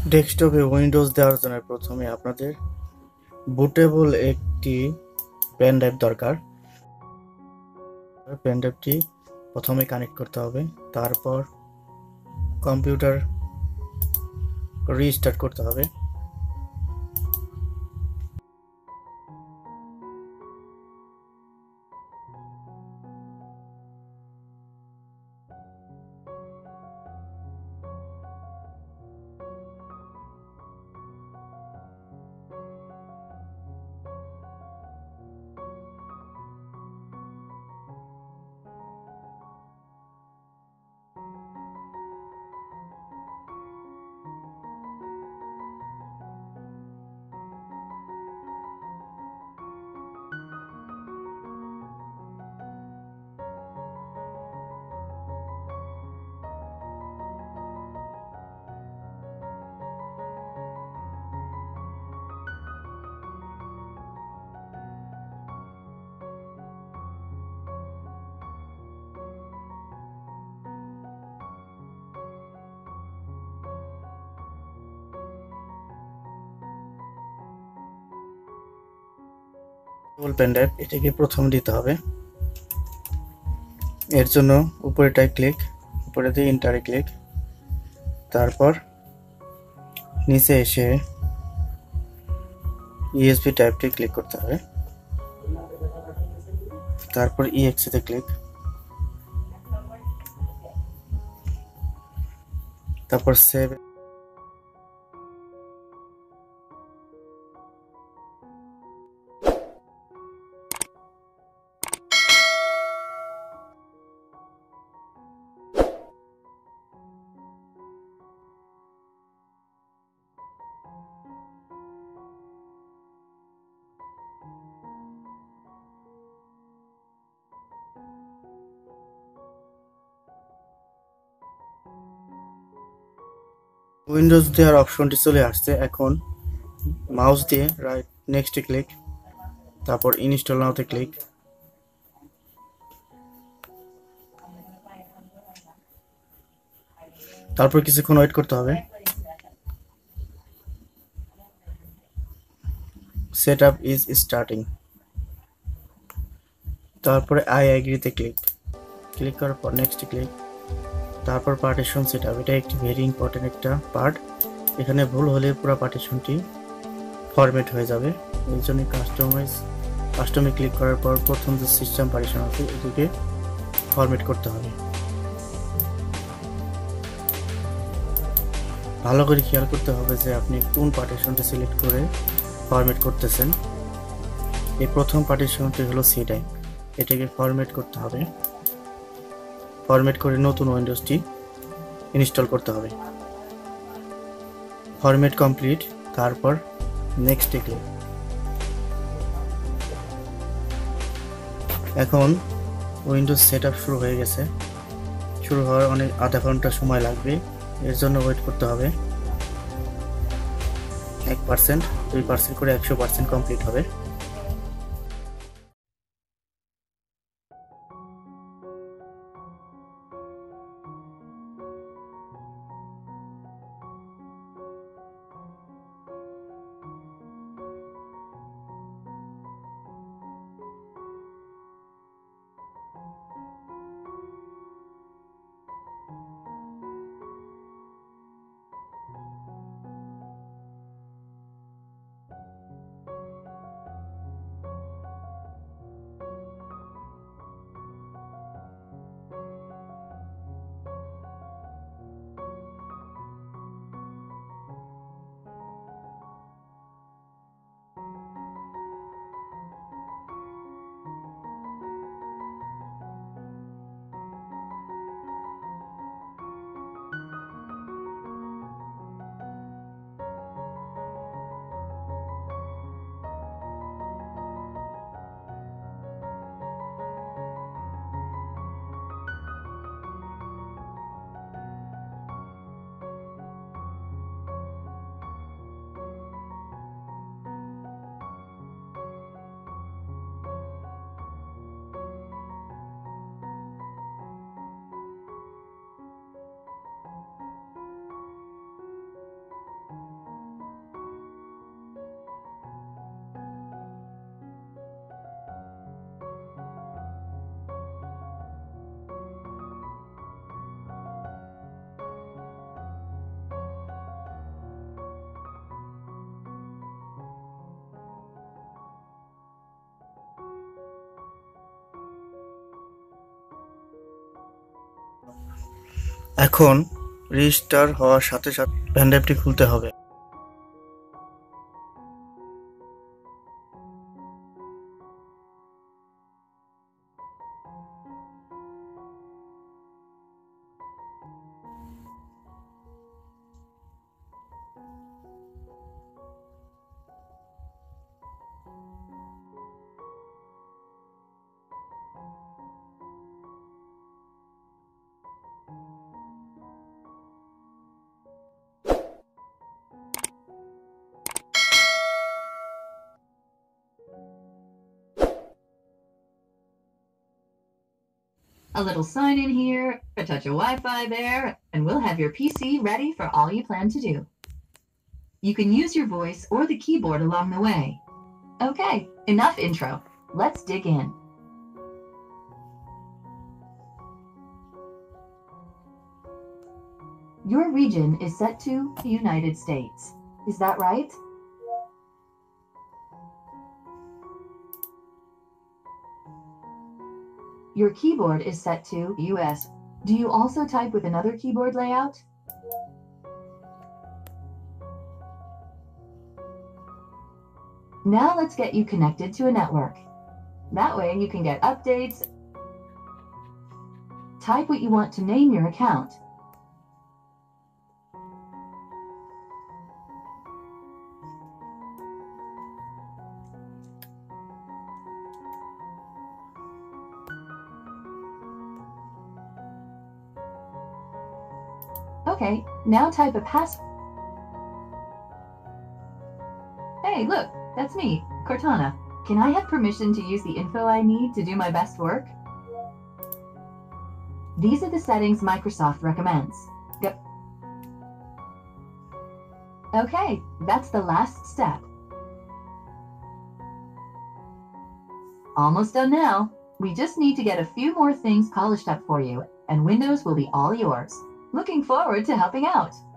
ডেস্কটপে উইন্ডোজ দেওয়ার জন্য প্রথমে আপনাদের বুটেবল একটি পেন ড্রাইভ দরকার। পেন ড্রাইভটি প্রথমে কানেক্ট করতে হবে, তারপর কম্পিউটার রিস্টার্ট করতে হবে। পেন ড্রাইভ এটাকে প্রথম দিতে হবে। এর জন্য উপরেটায় ক্লিক, উপরে দিয়ে ইন্টারে ক্লিক, তারপর নিচে এসে ইউএসবি টাইপটি ক্লিক করতে হবে, তারপর ইএক্সিতে ক্লিক, তারপর সেভ। উইন্ডোজ দেওয়ার অপশনটি চলে আসছে। এখন মাউস দিয়ে রাইট নেক্সটে ক্লিক, তারপর ইনস্টল নাওতে ক্লিক, তারপর কিছুক্ষণ ওয়েট করতে হবে। সেটআপ ইজ স্টার্টিং, তারপরে আই এগ্রিতে ক্লিক, ক্লিক করার পর নেক্সট ক্লিক, তারপর পার্টিশন সেটআপ। এটা একটি ভেরি ইম্পর্টেন্ট একটা পার্ট। এখানে ভুল হলে পুরো পার্টিশনটি ফরম্যাট হয়ে যাবে। এই জন্য কাস্টমে ক্লিক করার পর প্রথম যে সিস্টেম পার্টিশন আছে এটিকে ফরম্যাট করতে হবে। ভালো করে খেয়াল করতে হবে যে আপনি কোন পার্টিশনটা সিলেক্ট করে ফরম্যাট করতেছেন। এই প্রথম পার্টিশনটি হলো সি ড্রাইভ, এটাকে ফরম্যাট করতে হবে। ফরম্যাট করে নতুন উইন্ডোজটি ইনস্টল করতে হবে। ফরম্যাট কমপ্লিট, তারপর নেক্সটে ক্লিক। এখন উইন্ডোজ সেটআপ শুরু হয়ে গেছে। শুরু হওয়ার অনেক আধা ঘন্টা সময় লাগবে, এর জন্য ওয়েট করতে হবে। 1%, 2% করে 100% কমপ্লিট হবে। এখন রেজিস্টার হওয়ার সাথে সাথে পেন ড্রাইভটি খুলতে হবে। A little sign in here, a touch of Wi-Fi there, and we'll have your PC ready for all you plan to do. You can use your voice or the keyboard along the way. Okay, enough intro. Let's dig in. Your region is set to the United States. Is that right? Your keyboard is set to US. Do you also type with another keyboard layout? Now let's get you connected to a network. That way you can get updates, type what you want to name your account. Okay, now type a password. Hey, look, that's me, Cortana. Can I have permission to use the info I need to do my best work? These are the settings Microsoft recommends. Go. Okay, that's the last step. Almost done now. We just need to get a few more things polished up for you, and Windows will be all yours. Looking forward to helping out.